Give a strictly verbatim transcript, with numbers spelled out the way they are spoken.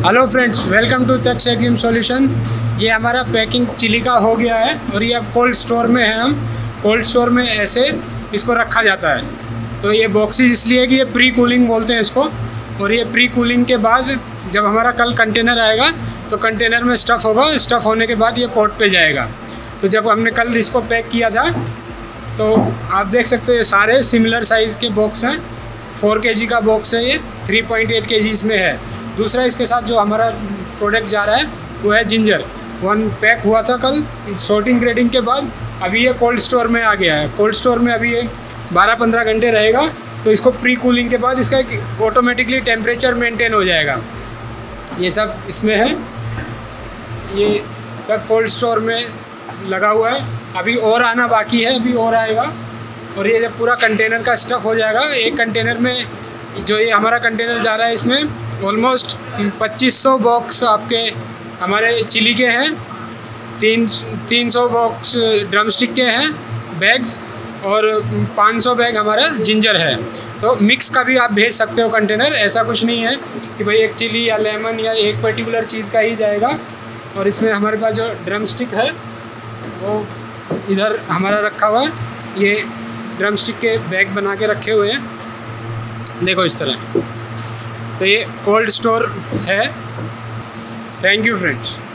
Hello friends, welcome to Tex Exim solution. ये हमारा packing chilli का हो गया है और ये अब कोल्ड स्टोर में है। हम कोल्ड स्टोर में ऐसे इसको रखा जाता है। तो ये बॉक्सेस इसलिए कि ये प्री कूलिंग बोलते हैं इसको। और ये प्री कूलिंग के बाद जब हमारा कल कंटेनर आएगा तो कंटेनर में स्टफ़ होगा। स्टफ़ होने के बाद ये पोर्ट पे जाएगा। तो जब हमने कल इसको पैक किया था तो आप देख सकते हो ये सारे सिमिलर साइज़ के बॉक्स हैं। फोर के जी का बॉक्स है, ये थ्री पॉइंट एट के जी इसमें है। दूसरा इसके साथ जो हमारा प्रोडक्ट जा रहा है वो है जिंजर। वन पैक हुआ था कल सॉर्टिंग ग्रेडिंग के बाद, अभी ये कोल्ड स्टोर में आ गया है। कोल्ड स्टोर में अभी ये बारह पंद्रह घंटे रहेगा। तो इसको प्री कूलिंग के बाद इसका एक ऑटोमेटिकली टेम्परेचर मेंटेन हो जाएगा। ये सब इसमें है, ये सब कोल्ड स्टोर में लगा हुआ है। अभी और आना बाकी है, अभी और आएगा। और ये जब पूरा कंटेनर का स्टफ़ हो जाएगा, एक कंटेनर में जो ये हमारा कंटेनर जा रहा है इसमें ऑलमोस्ट पच्चीस सौ बॉक्स आपके हमारे चिली के हैं, तीन तीन सौ बॉक्स ड्रमस्टिक के हैं बैग्स, और पाँच सौ बैग हमारा जिंजर है। तो मिक्स का भी आप भेज सकते हो कंटेनर। ऐसा कुछ नहीं है कि भाई एक चिली या लेमन या एक पर्टिकुलर चीज़ का ही जाएगा। और इसमें हमारे पास जो ड्रमस्टिक है वो इधर हमारा रखा हुआ है। ये ड्रमस्टिक के बैग बना के रखे हुए हैं, देखो इस तरह। तो ये कोल्ड स्टोर है। Thank you friends.